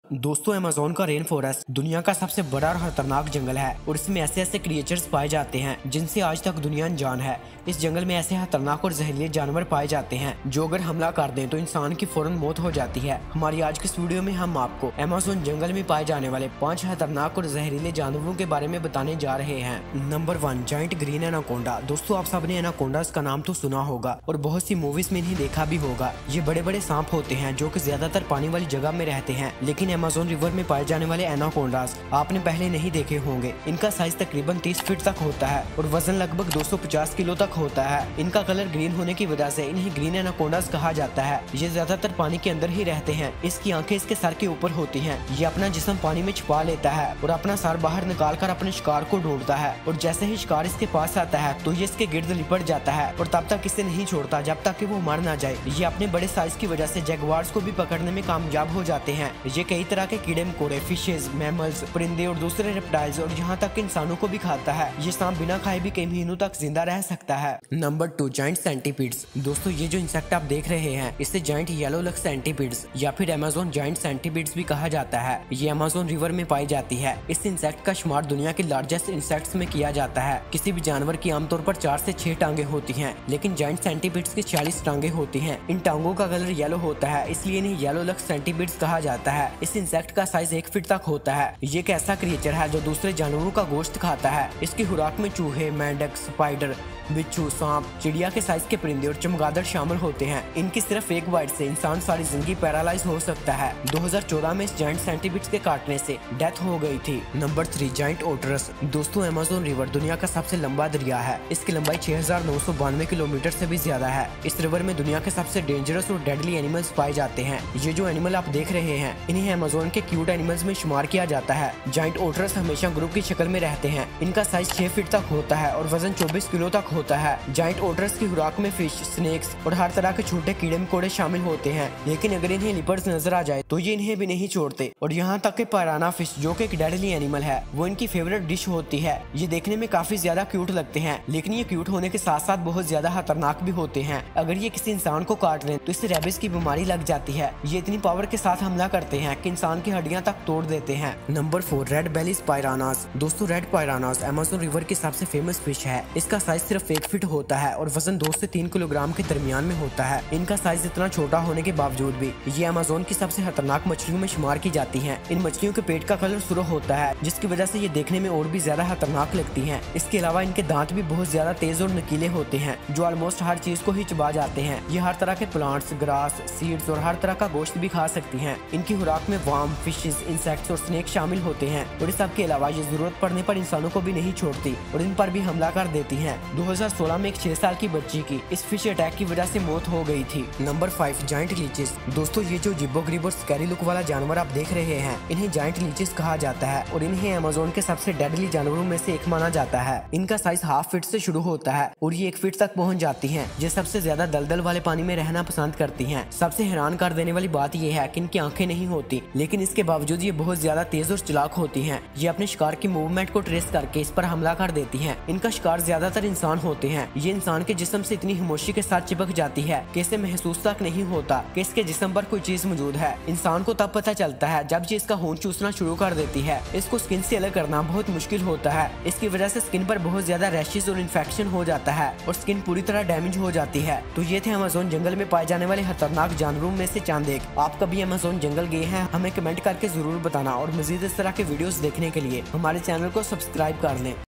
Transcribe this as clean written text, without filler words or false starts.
दोस्तों अमेज़न का rain forest दुनिया का सबसे बड़ा और खतरनाक जंगल है और इसमें ऐसे ऐसे क्रिएचर्स पाए जाते हैं जिनसे आज तक दुनिया अनजान है। इस जंगल में ऐसे खतरनाक और जहरीले जानवर पाए जाते हैं जो अगर हमला कर दें तो इंसान की फौरन मौत हो जाती है। हमारी आज की इस वीडियो में हम आपको अमेज़न जंगल में पाए जाने वाले 5 खतरनाक और जहरीले जानवरों के बारे में बताने जा रहे हैं। Number 1, giant green anaconda. दोस्तों आप सबने एनाकोंडास का नाम तो सुना होगा और बहुत सी मूवीज में इन्हें देखा भी होगा। ये बड़े बड़े सांप होते हैं जो कि ज्यादातर पानी वाली जगह में रहते हैं, लेकिन अमेज़न रिवर में पाए जाने वाले एनाकोंडास आपने पहले नहीं देखे होंगे। इनका साइज तकरीबन 30 फीट तक होता है और वजन लगभग 250 किलो तक होता है। इनका कलर ग्रीन होने की वजह से इन्हें ग्रीन एनाकोंडास कहा जाता है। ये ज्यादातर पानी के अंदर ही रहते हैं। इसकी आंखें इसके सर के ऊपर होती हैं। ये अपना जिस्म पानी में छुपा लेता है और अपना सर बाहर निकाल कर अपने शिकार को ढूंढता है और जैसे ही शिकार इसके पास आता है तो ये इसके गिर्द लिपट जाता है और तब तक इसे नहीं छोड़ता जब तक कि वो मर ना जाए। ये अपने बड़े साइज की वजह से जगुआर्स को भी पकड़ने में कामयाब हो जाते हैं। ये कई तरह के कीड़े मकोड़े, फिशेज, मैमल्स, परिंदे और दूसरे रेप्टाइल्स और यहाँ तक इंसानों को भी खाता है। ये सांप बिना खाए भी कई महीनों तक जिंदा रह सकता है। Number 2, giant centipedes. दोस्तों ये जो इंसेक्ट आप देख रहे हैं इसे जायंट येलो लक सेंटीपीड्स या फिर अमेज़न जायंट सेंटीपीड्स भी कहा जाता है। ये अमेज़न रिवर में पाई जाती है। इस इंसेक्ट का शुमार दुनिया के लार्जेस्ट इंसेक्ट्स में किया जाता है। किसी भी जानवर की आमतौर पर 4 से 6 टांगे होती हैं, लेकिन जायंट सेंटीपीड्स की 40 टांगे होती हैं। इन टांगों का कलर येलो होता है, इसलिए इन्हें येलो लक सेंटीपीड्स कहा जाता है। इस इंसेक्ट का साइज 1 फीट तक होता है। ये एक ऐसा क्रिएचर है जो दूसरे जानवरों का गोश्त खाता है। इसकी खुराक में चूहे, मेंढक, स्पाइडर, बिच्छू, सांप, चिड़िया के साइज के परिंदे और चमगादड़ शामिल होते हैं। इनकी सिर्फ एक बाइट से इंसान सारी जिंदगी पैरालाइज हो सकता है। 2014 में इस जायंट सेंटीपीड्स के काटने से डेथ हो गई थी। Number 3, giant otters. दोस्तों अमेज़न रिवर दुनिया का सबसे लंबा दरिया है। इसकी लंबाई 6992 किलोमीटर से भी ज्यादा है। इस रिवर में दुनिया के सबसे डेंजरस और डेडली एनिमल्स पाए जाते हैं। ये जो एनिमल आप देख रहे हैं इन्हें अमेज़न के क्यूट एनिमल्स में शुमार किया जाता है। जायंट ओटरस हमेशा ग्रुप की शक्ल में रहते हैं। इनका साइज 6 फीट तक होता है और वजन 24 किलो तक होता है। जायंट ओटरस की खुराक में फिश, स्नेक्स और हर तरह के छोटे कीड़े मकोड़े शामिल होते हैं, लेकिन अगर इन्हें लिपर्ड्स नजर आ जाए तो ये इन्हें भी नहीं छोड़ते। और यहाँ तक कि पिराना फिश जो कि एक डेडली एनिमल है वो इनकी फेवरेट डिश होती है। ये देखने में काफी ज्यादा क्यूट लगते हैं, लेकिन ये क्यूट होने के साथ साथ बहुत ज्यादा खतरनाक भी होते हैं। अगर ये किसी इंसान को काट लें तो इससे रेबिस की बीमारी लग जाती है। ये इतनी पावर के साथ हमला करते हैं कि इंसान की हड्डियां तक तोड़ देते हैं। Number 4, red bellies piranhas. दोस्तों रेड पायरानास अमेज़न रिवर की सबसे फेमस फिश है। इसका साइज सिर्फ 1 फीट होता है और वजन 2 से 3 किलोग्राम के दरमियान में होता है। इनका साइज इतना छोटा होने के बावजूद भी ये अमेज़न की सबसे खतरनाक मछलियों में शुमार की जाती हैं। इन मछलियों के पेट का कलर सुर्ख होता है जिसकी वजह से ये देखने में और भी ज्यादा खतरनाक लगती हैं। इसके अलावा इनके दांत भी बहुत ज्यादा तेज और नुकीले होते हैं जो ऑलमोस्ट हर चीज को ही चबा जाते हैं। ये हर तरह के प्लांट्स, ग्रास, सीड्स और हर तरह का गोश्त भी खा सकती हैं। इनकी खुराक में वार्म, फिशेस, इंसेक्ट्स और स्नेक शामिल होते हैं और इस सब के अलावा ये जरूरत पड़ने पर इंसानों को भी नहीं छोड़ती और इन पर भी हमला कर देती हैं। 2016 में एक 6 साल की बच्ची की इस फिश अटैक की वजह से मौत हो गई थी। Number 5, giant leeches. दोस्तों ये जो जिब्बो-ग्रीब और स्कैरी लुक वाला जानवर आप देख रहे हैं इन्हें जायंट लीचेस कहा जाता है और इन्हें अमेज़न के सबसे डेडली जानवरों में से एक माना जाता है। इनका साइज हाफ फीट से शुरू होता है और ये 1 फीट तक पहुंच जाती हैं। ये सबसे ज्यादा दलदल वाले पानी में रहना पसंद करती हैं। सबसे हैरान कर देने वाली बात यह है कि इनकी आंखें नहीं होती, लेकिन इसके बावजूद ये बहुत ज्यादा तेज और चालाक होती हैं। ये अपने शिकार की मूवमेंट को ट्रेस करके इस पर हमला कर देती हैं। इनका शिकार ज्यादातर इंसान होते हैं। ये इंसान के जिस्म से इतनी खामोशी के साथ चिपक जाती है कि इसे महसूस तक नहीं होता कि इसके जिस्म पर कोई चीज मौजूद है। इंसान को तब पता चलता है जब ये इसका खून चूसना शुरू कर देती है। इसको स्किन से अलग करना बहुत मुश्किल होता है। इसकी वजह से स्किन पर बहुत ज्यादा रैशेस और इन्फेक्शन हो जाता है और स्किन पूरी तरह डैमेज हो जाती है। तो ये थे अमेज़न जंगल में पाए जाने वाले खतरनाक जानवरों में से चंद एक। आप कभी अमेज़न जंगल गए हैं? हमें कमेंट करके जरूर बताना और मजीद इस तरह के वीडियोस देखने के लिए हमारे चैनल को सब्सक्राइब कर लें।